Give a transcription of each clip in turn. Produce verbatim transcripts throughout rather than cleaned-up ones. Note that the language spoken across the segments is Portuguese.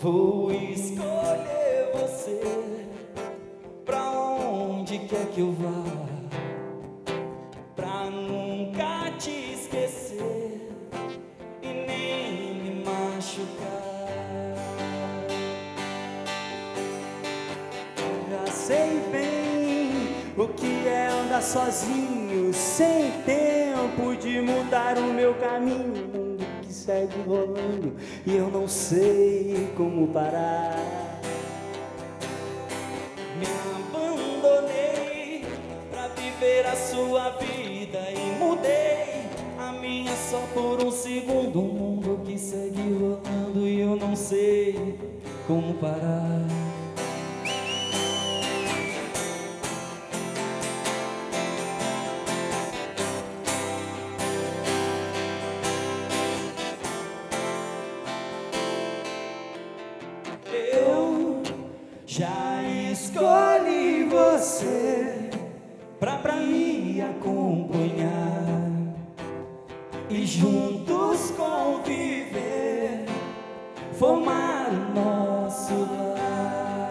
vou escolher você pra onde quer que eu vá, pra nunca te esquecer e nem me machucar. Já sei bem o que é andar sozinho, sem tempo de mudar o meu caminho. O mundo que segue rolando e eu não sei como parar. Me abandonei pra viver a sua vida e mudei a minha só por um segundo. Um mundo que segue rolando e eu não sei como parar. Eu já escolhi você pra, pra me acompanhar e juntos conviver, formar o nosso lar.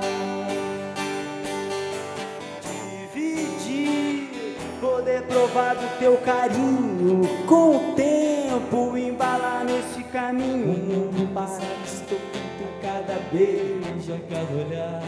Dividir, poder provar do teu carinho, com o tempo embalar nesse caminho. O mundo passa distorto cada beijo, a cada olhar.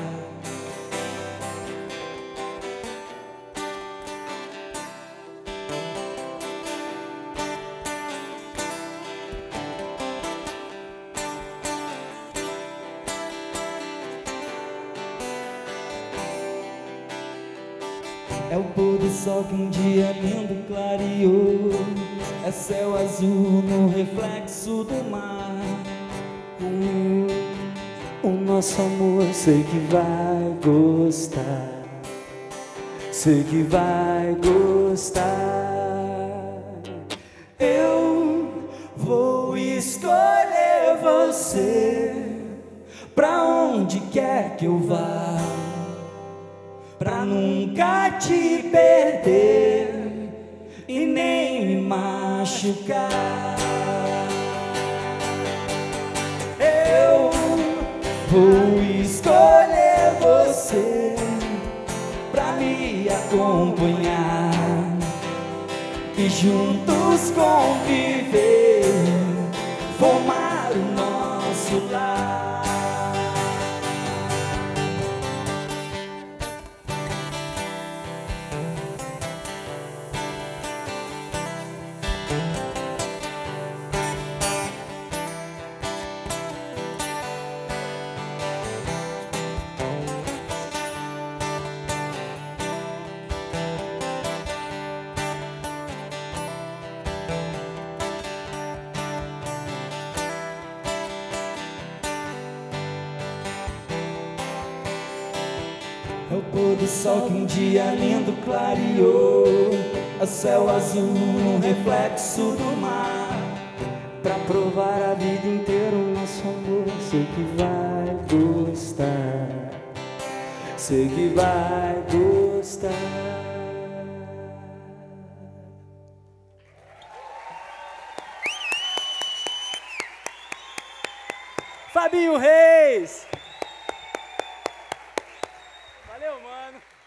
É o pôr do sol que um dia lindo clareou, é céu azul no reflexo do mar. Hum, o nosso amor sei que vai gostar, sei que vai gostar. Eu vou escolher você Pra onde quer que eu vá, pra nunca te perder e nem me machucar. Eu vou escolher você pra me acompanhar e juntos conviver, formar o nosso lar. É o pôr do sol que um dia lindo clareou, é céu azul no reflexo do mar. pra provar a vida inteira o nosso amor. Sei que vai gostar, sei que vai gostar. Fabinho Reis! Valeu, mano!